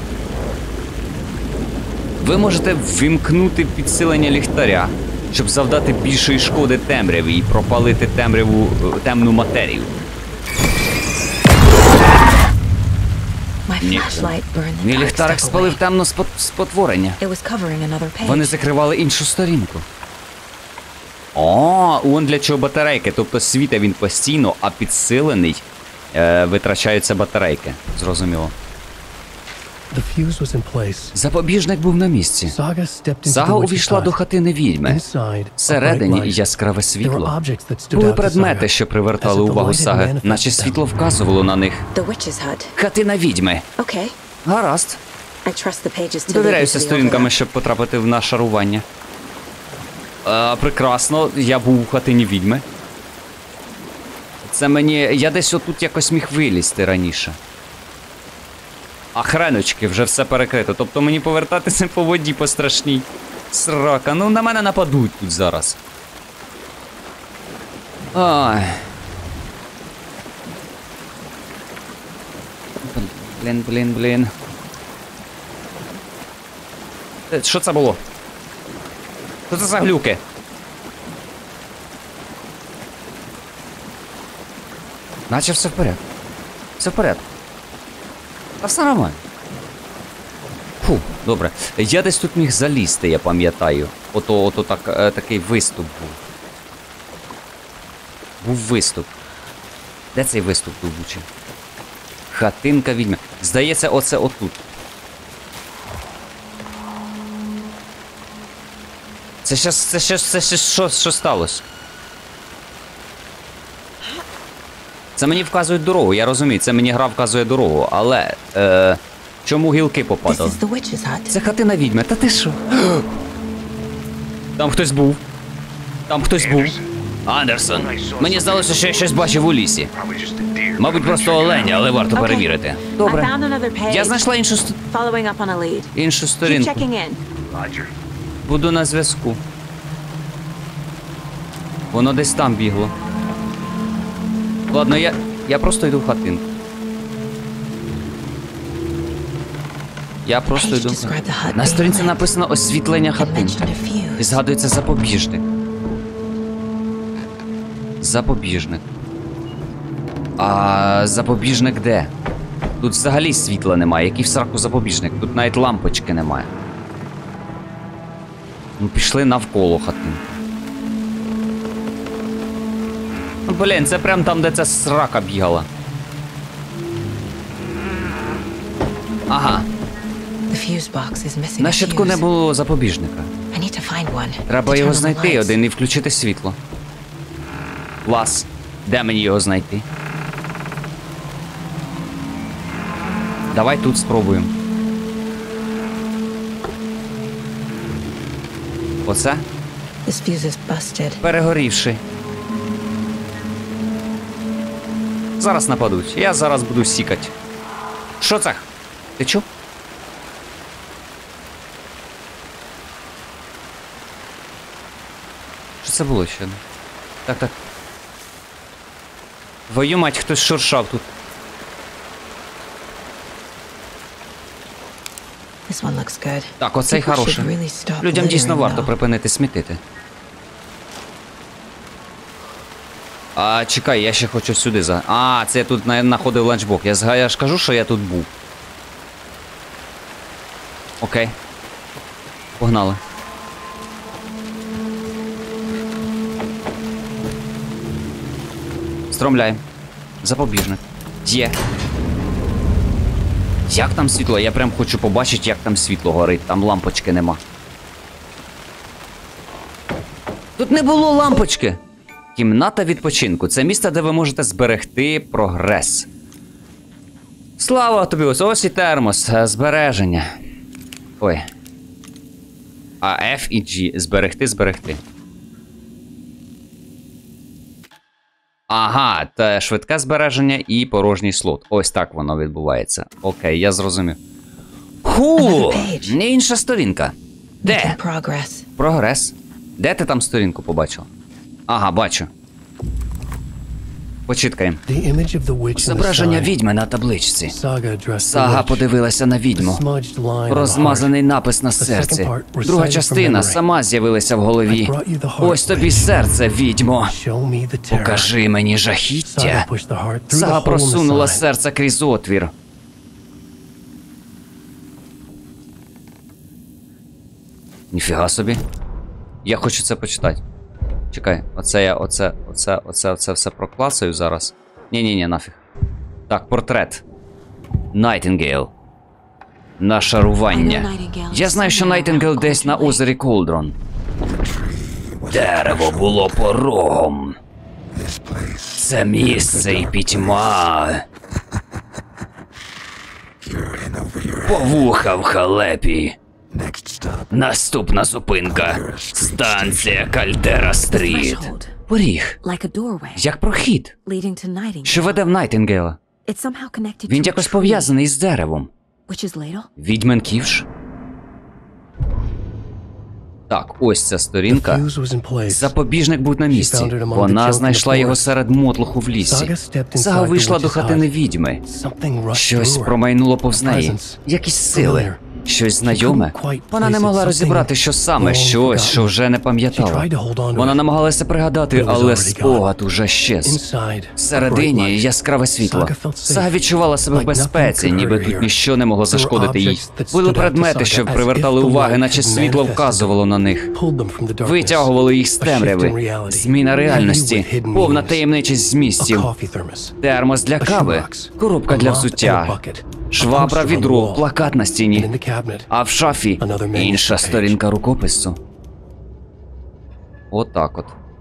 Ви можете ввімкнути підсилення ліхтаря, щоб завдати більшої шкоди темряві і пропалити темряву, темну матерію. Ні. Мій ліхтарик спалив темно спотворення. Вони закривали іншу сторінку. О, он для чого батарейки. Тобто світа він постійно, а підсилений е, витрачаються батарейки. Зрозуміло. Запобіжник був на місці. Сага увійшла до хатини відьми. Всередині яскраве світло. Були предмети, що привертали увагу Саги, наче світло вказувало на них. Хатина відьми. Гаразд. Довіряюся сторінками, щоб потрапити в нашарування. А, прекрасно, я був у хатині відьми. Це мені... Я десь отут якось міг вилізти раніше. А хреночки, вже все перекрито. Тобто мені повертатися по воді по страшній. Срака, ну на мене нападуть тут зараз. Ай. Блін, блін, блін. Що це було? Що це за глюки? Наче все в порядку. Все в порядку. Та все нормально. Фу, добре. Я десь тут міг залізти, я пам'ятаю. Ото, ото так, е, такий виступ був. Був виступ. Де цей виступ був? Хатинка відьми. Здається, оце отут. Це щас, це щас, це щас, що, що сталося? Це мені вказують дорогу, я розумію, це мені гра вказує дорогу, але... Е, чому гілки попадали? Це хатина відьми, та ти що? Там хтось був. Там хтось був. Андерсон, мені здалося, що я щось бачив у лісі. Мабуть, просто оленя, але варто перевірити. Добре. Я знайшла іншу ст... іншу сторінку. Буду на зв'язку. Воно десь там бігло. Ладно, я... я просто йду в хатинку. Я просто йду. На сторінці написано освітлення хатинки. І згадується запобіжник. Запобіжник. А запобіжник де? Тут взагалі світла немає. Який в сраку запобіжник? Тут навіть лампочки немає. Ну пішли навколо хатинки. Ну блін, це прям там, де ця срака бігала. Ага. На щитку не було запобіжника. Треба його знайти один і включити світло. Лас, де мені його знайти? Давай тут спробуємо. Оце? Перегорівший. Зараз нападуть. Я зараз буду сікать. Що це? Ти чув? Що це було ще? Так, так. Твою мать, хтось шуршав тут. Так, оцей хороший. Людям дійсно варто припинити смітити. А, чекай, я ще хочу сюди за... А, це я тут знаходив ланчбок. Я, зга... я ж кажу, що я тут був. Окей. Погнали. Стромляємо. Запобіжник. Є. Як там світло? Я прям хочу побачити, як там світло горить. Там лампочки нема. Тут не було лампочки. Кімната відпочинку. Це місце, де ви можете зберегти прогрес. Слава тобі, ось і термос. Збереження. Ой. А F і G. Зберегти, зберегти. Ага, це швидке збереження і порожній слот. Ось так воно відбувається. Окей, я зрозумів. Ху! Інша сторінка. Де? Прогрес. Де ти там сторінку побачив? Ага, бачу. Почиткаємо. Зображення відьми на табличці. Сага подивилася на відьму. Розмазаний напис на серці. Друга частина сама з'явилася в голові. Ось тобі серце, відьмо. Покажи мені жахіття. Сага просунула серце крізь отвір. Ніфіга собі. Я хочу це почитати. Чекай, оце я, оце, оце, оце, оце все проклацаю зараз. Ні-ні-ні, нафіг. Так, портрет. Найтінгейл. Нашарування. Я знаю, що Найтінгейл десь на озері Колдрон. Дерево було порогом. Це місце і пітьма. Повуха в халепі. Наступна зупинка. Станція Кальдера-стріт. Поріг. Як прохід, що веде в Найтінгейла. Він якось пов'язаний з деревом. Відьмин ківш? Так, ось ця сторінка. Запобіжник був на місці. Вона знайшла його серед мотлуху в лісі. Сага вийшла до хатини відьми. Щось промайнуло повз неї. Якісь сили. Щось знайоме? Вона не могла розібрати, що саме, щось, що вже не пам'ятала. Вона намагалася пригадати, але спогад уже щез. Всередині яскраве світло. Сага відчувала себе в безпеці, ніби тут ніщо не могло зашкодити їй. Були предмети, що привертали уваги, наче світло вказувало на них. Витягувало їх з темряви. Зміна реальності, повна таємничість змістів. Термос для кави, коробка для взуття, швабра, відро, плакат на стіні, а в шафі інша сторінка рукопису. Отак от.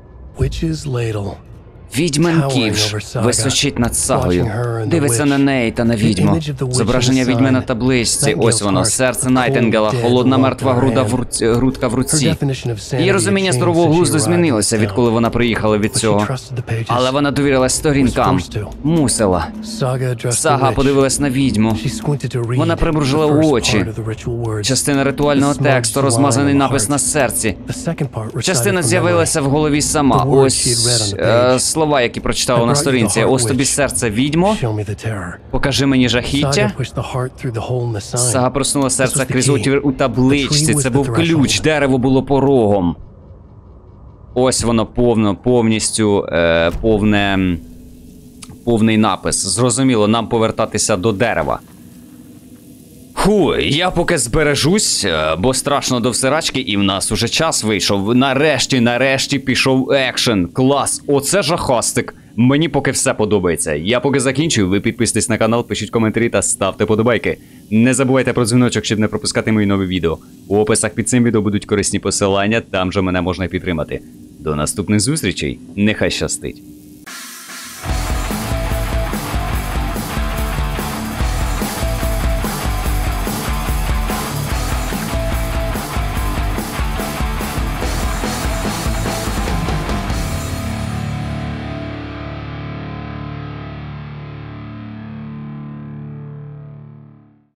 Відьмин ківш височить над сагою, дивиться на неї та на відьму. Зображення відьми на табличці, ось воно, серце Найтингела, холодна мертва груда в руці, грудка в руці. Її розуміння здорового глузду змінилося, відколи вона приїхала від цього. Але вона довірилась сторінкам. Мусила. Сага подивилась на відьму. Вона примружила очі. Частина ритуального тексту, розмазаний напис на серці. Частина з'явилася в голові сама. Ось е, слова, які прочитала на сторінці. Ось тобі серце, відьмо. Покажи мені жахіття. Сага просунула серце крізь отвір у табличці. Це був ключ. Дерево було порогом. Ось воно повно, повністю, е, повне, повний напис. Зрозуміло, нам повертатися до дерева. Ху, я поки збережусь, бо страшно до всирачки, і в нас уже час вийшов. Нарешті, нарешті пішов екшен. Клас, оце жахастик. Мені поки все подобається. Я поки закінчую, ви підписуйтесь на канал, пишіть коментарі та ставте подобайки. Не забувайте про дзвіночок, щоб не пропускати мої нові відео. У описах під цим відео будуть корисні посилання, там же мене можна підтримати. До наступних зустрічей, нехай щастить.